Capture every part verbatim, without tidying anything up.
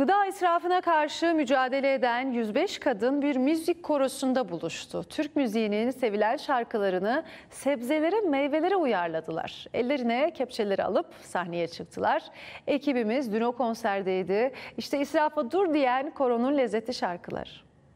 Gıda israfına karşı mücadele eden yüz beş kadın bir müzik korosunda buluştu. Türk müziğinin sevilen şarkılarını sebzelere, meyvelere uyarladılar. Ellerine kepçeleri alıp sahneye çıktılar. Ekibimiz dün o konserdeydi. İşte israfa dur diyen koronun lezzetli şarkıları.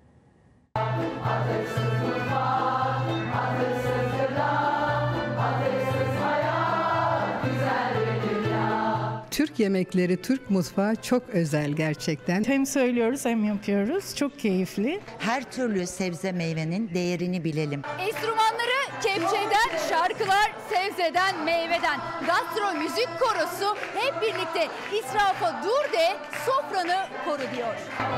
Türk yemekleri, Türk mutfağı çok özel gerçekten. Hem söylüyoruz hem yapıyoruz. Çok keyifli. Her türlü sebze meyvenin değerini bilelim. Enstrümanları kepçeden, şarkılar sebzeden, meyveden. Gastro müzik korosu hep birlikte israfa dur de, sofranı koru diyor.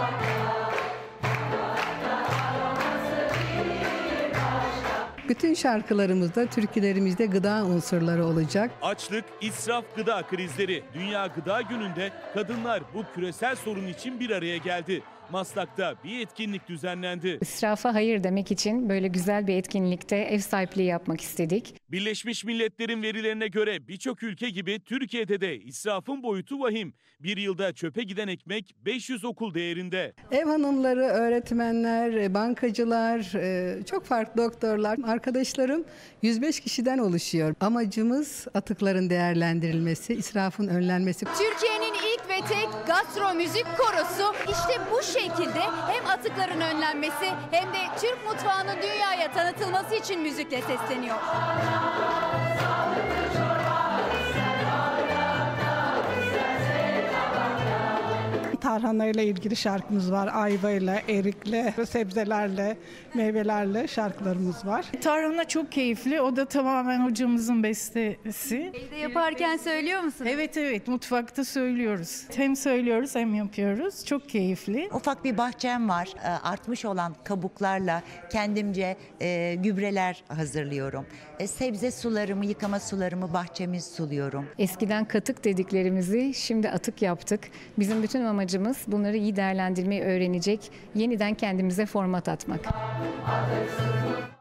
Bütün şarkılarımızda, türkülerimizde gıda unsurları olacak. Açlık, israf, gıda krizleri. Dünya Gıda Günü'nde kadınlar bu küresel sorun için bir araya geldi. Maslak'ta bir etkinlik düzenlendi. İsrafa hayır demek için böyle güzel bir etkinlikte ev sahipliği yapmak istedik. Birleşmiş Milletler'in verilerine göre birçok ülke gibi Türkiye'de de israfın boyutu vahim. Bir yılda çöpe giden ekmek beş yüz okul değerinde. Ev hanımları, öğretmenler, bankacılar, çok farklı doktorlar, arkadaşlarım yüz beş kişiden oluşuyor. Amacımız atıkların değerlendirilmesi, israfın önlenmesi. Türkiye'nin ilk ve tek gastro müzik korosu işte bu şekilde hem atıkların önlenmesi hem de Türk mutfağının dünyaya tanıtılması için müzikle sesleniyor. Tarhana ile ilgili şarkımız var. Ayva ile, erikle, sebzelerle, meyvelerle şarkılarımız var. Tarhana çok keyifli. O da tamamen hocamızın bestesi. Evde yaparken söylüyor musunuz? Evet evet, mutfakta söylüyoruz. Hem söylüyoruz hem yapıyoruz. Çok keyifli. Ufak bir bahçem var. Artmış olan kabuklarla kendimce e, gübreler hazırlıyorum. E, sebze sularımı, yıkama sularımı bahçemiz suluyorum. Eskiden katık dediklerimizi şimdi atık yaptık. Bizim bütün amacımız bunları iyi değerlendirmeyi öğrenecek, yeniden kendimize format atmak.